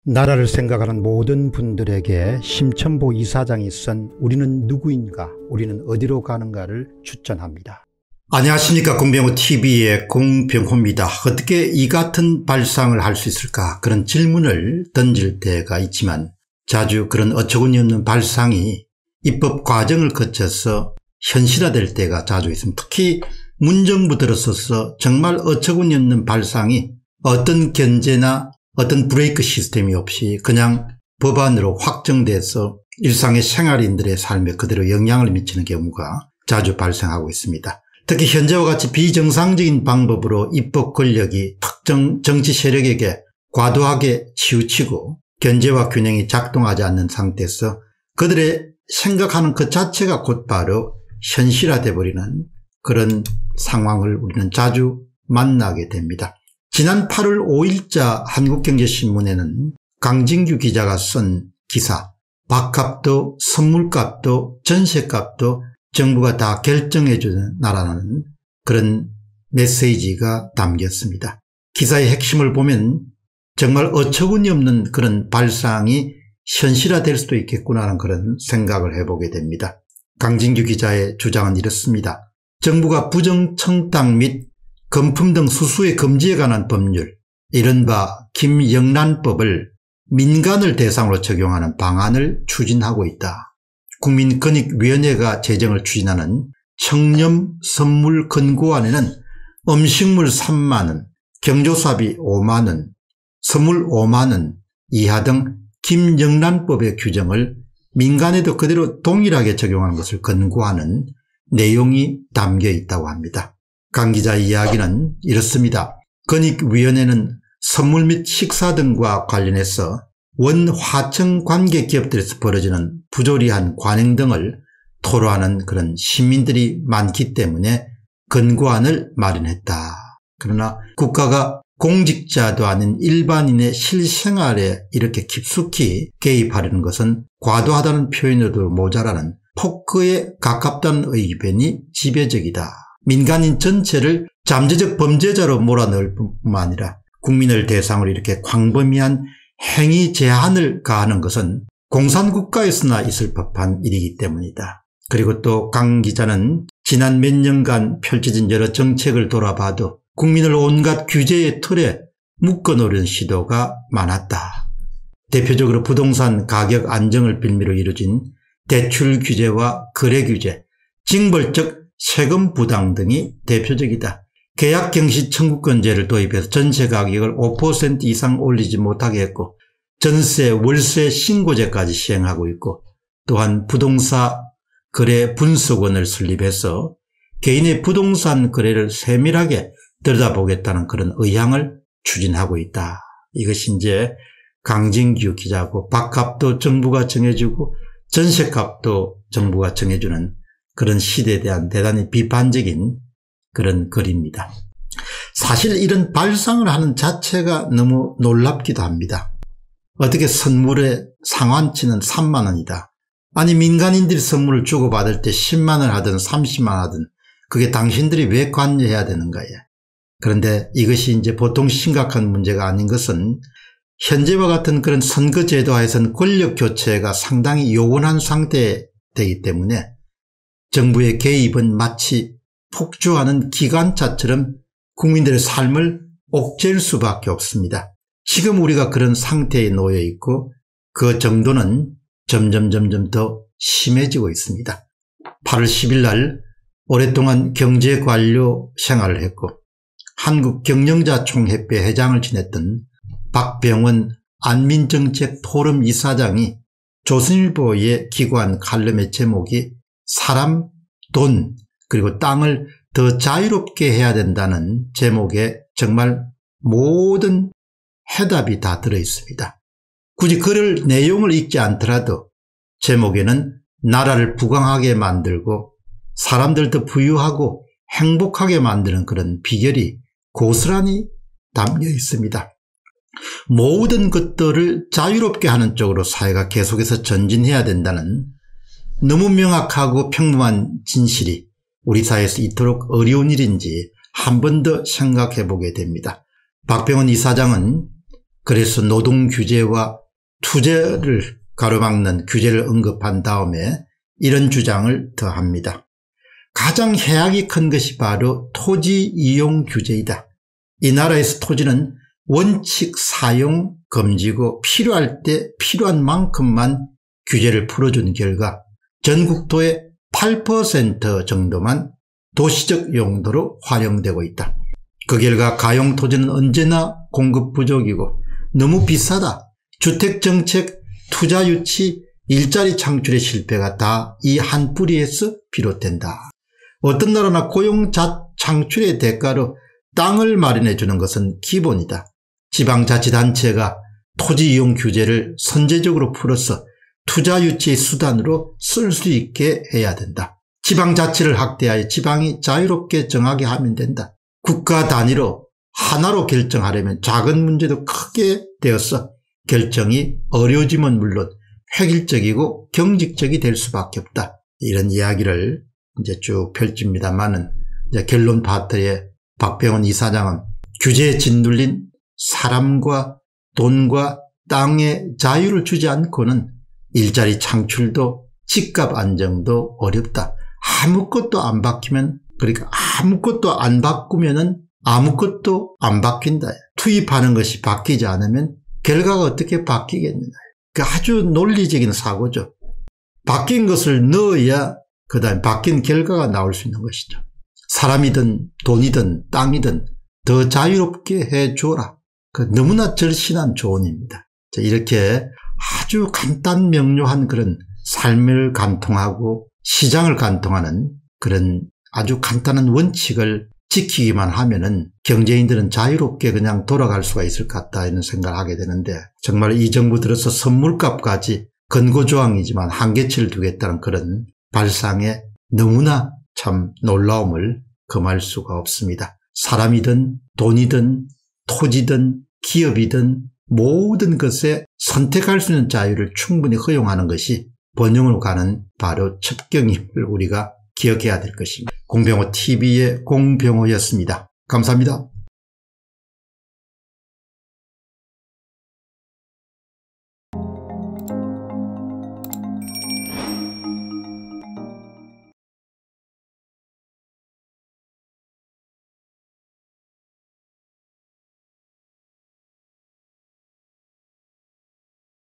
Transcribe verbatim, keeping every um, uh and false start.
나라를 생각하는 모든 분들에게 심천보 이사장이 쓴 우리는 누구인가, 우리는 어디로 가는가를 추천합니다. 안녕하십니까. 공병호티비의 공병호입니다. 어떻게 이 같은 발상을 할 수 있을까, 그런 질문을 던질 때가 있지만 자주 그런 어처구니 없는 발상이 입법 과정을 거쳐서 현실화될 때가 자주 있습니다. 특히 문정부 들어서서 정말 어처구니 없는 발상이 어떤 견제나 어떤 브레이크 시스템이 없이 그냥 법안으로 확정돼서 일상의 생활인들의 삶에 그대로 영향을 미치는 경우가 자주 발생하고 있습니다. 특히 현재와 같이 비정상적인 방법으로 입법 권력이 특정 정치 세력에게 과도하게 치우치고 견제와 균형이 작동하지 않는 상태에서 그들의 생각하는 그 자체가 곧바로 현실화돼 버리는 그런 상황을 우리는 자주 만나게 됩니다. 지난 팔월 오일자 한국경제신문에는 강진규 기자가 쓴 기사, 밥값도 선물값도 전세값도 정부가 다 결정해 주는 나라는 그런 메시지가 담겼습니다. 기사의 핵심을 보면 정말 어처구니 없는 그런 발상이 현실화될 수도 있겠구나 하는 그런 생각을 해보게 됩니다. 강진규 기자의 주장은 이렇습니다. 정부가 부정청탁 및 금품 등 수수의 금지에 관한 법률, 이른바 김영란법을 민간을 대상으로 적용하는 방안을 추진하고 있다. 국민권익위원회가 제정을 추진하는 청렴 선물 권고안에는 음식물 삼만 원, 경조사비 오만 원, 선물 오만 원 이하 등 김영란법의 규정을 민간에도 그대로 동일하게 적용하는 것을 권고하는 내용이 담겨 있다고 합니다. 강 기자의 이야기는 이렇습니다. 권익위원회는 선물 및 식사 등과 관련해서 원화청 관계 기업들에서 벌어지는 부조리한 관행 등을 토로하는 그런 시민들이 많기 때문에 권고안을 마련했다. 그러나 국가가 공직자도 아닌 일반인의 실생활에 이렇게 깊숙이 개입하려는 것은 과도하다는 표현으로도 모자라는 포크에 가깝다는 의견이 지배적이다. 민간인 전체를 잠재적 범죄자로 몰아넣을 뿐만 아니라 국민을 대상으로 이렇게 광범위한 행위 제한을 가하는 것은 공산국가에서나 있을 법한 일이기 때문이다. 그리고 또 강 기자는 지난 몇 년간 펼쳐진 여러 정책을 돌아봐도 국민을 온갖 규제의 틀에 묶어놓으려는 시도가 많았다. 대표적으로 부동산 가격 안정을 빌미로 이루어진 대출 규제와 거래 규제, 징벌적 세금 부담 등이 대표적이다. 계약경시 청구권제를 도입해서 전세 가격을 오 퍼센트 이상 올리지 못하게 했고 전세 월세 신고제까지 시행하고 있고, 또한 부동산 거래 분석원을 설립해서 개인의 부동산 거래를 세밀하게 들여다보겠다는 그런 의향을 추진하고 있다. 이것이 이제 강진규 기자고, 밥값도 정부가 정해주고 전세값도 정부가 정해주는 그런 시대에 대한 대단히 비판적인 그런 글입니다. 사실 이런 발상을 하는 자체가 너무 놀랍기도 합니다. 어떻게 선물의 상한치는 삼만 원이다. 아니 민간인들이 선물을 주고받을 때 십만 원 하든 삼십만 원 하든 그게 당신들이 왜 관여해야 되는 거예요. 그런데 이것이 이제 보통 심각한 문제가 아닌 것은 현재와 같은 그런 선거제도하에서는 권력교체가 상당히 요원한 상태이기 때문에 정부의 개입은 마치 폭주하는 기관차처럼 국민들의 삶을 옥죄일 수밖에 없습니다. 지금 우리가 그런 상태에 놓여 있고 그 정도는 점점 점점 더 심해지고 있습니다. 팔월 십일 날 오랫동안 경제관료 생활을 했고 한국경영자총협회 회장을 지냈던 박병원 안민정책포럼 이사장이 조선일보의 기관 칼럼의 제목이 사람, 돈, 그리고 땅을 더 자유롭게 해야 된다는 제목에 정말 모든 해답이 다 들어있습니다. 굳이 글을 내용을 읽지 않더라도 제목에는 나라를 부강하게 만들고 사람들도 부유하고 행복하게 만드는 그런 비결이 고스란히 담겨 있습니다. 모든 것들을 자유롭게 하는 쪽으로 사회가 계속해서 전진해야 된다는 너무 명확하고 평범한 진실이 우리 사회에서 이토록 어려운 일인지 한 번 더 생각해 보게 됩니다. 박병원 이사장은 그래서 노동 규제와 투자를 가로막는 규제를 언급한 다음에 이런 주장을 더합니다. 가장 해악이 큰 것이 바로 토지 이용 규제이다. 이 나라에서 토지는 원칙 사용 금지고 필요할 때 필요한 만큼만 규제를 풀어준 결과 전국토의 팔 퍼센트 정도만 도시적 용도로 활용되고 있다. 그 결과 가용 토지는 언제나 공급 부족이고 너무 비싸다. 주택정책, 투자 유치, 일자리 창출의 실패가 다 이 한 뿌리에서 비롯된다. 어떤 나라나 고용 창출의 대가로 땅을 마련해 주는 것은 기본이다. 지방자치단체가 토지 이용 규제를 선제적으로 풀어서 투자 유치의 수단으로 쓸 수 있게 해야 된다. 지방자치를 확대하여 지방이 자유롭게 정하게 하면 된다. 국가 단위로 하나로 결정하려면 작은 문제도 크게 되어서 결정이 어려워지면 물론 획일적이고 경직적이 될 수밖에 없다. 이런 이야기를 이제 쭉 펼칩니다만은 이제 결론 파트의 박병원 이사장은 규제에 짓눌린 사람과 돈과 땅의 자유를 주지 않고는 일자리 창출도 집값 안정도 어렵다. 아무것도 안 바뀌면, 그러니까 아무것도 안 바꾸면은 아무것도 안 바뀐다. 투입하는 것이 바뀌지 않으면 결과가 어떻게 바뀌겠느냐. 그 아주 논리적인 사고죠. 바뀐 것을 넣어야 그 다음에 바뀐 결과가 나올 수 있는 것이죠. 사람이든 돈이든 땅이든 더 자유롭게 해줘라. 그 너무나 절신한 조언입니다. 자, 이렇게 아주 간단 명료한 그런 삶을 관통하고 시장을 관통하는 그런 아주 간단한 원칙을 지키기만 하면은 경제인들은 자유롭게 그냥 돌아갈 수가 있을 것 같다 이런 생각을 하게 되는데, 정말 이 정부 들어서 선물값까지 근거조항이지만 한계치를 두겠다는 그런 발상에 너무나 참 놀라움을 금할 수가 없습니다. 사람이든 돈이든 토지든 기업이든 모든 것에 선택할 수 있는 자유를 충분히 허용하는 것이 번영으로 가는 바로 첩경임을 우리가 기억해야 될 것입니다. 공병호 티비의 공병호였습니다. 감사합니다.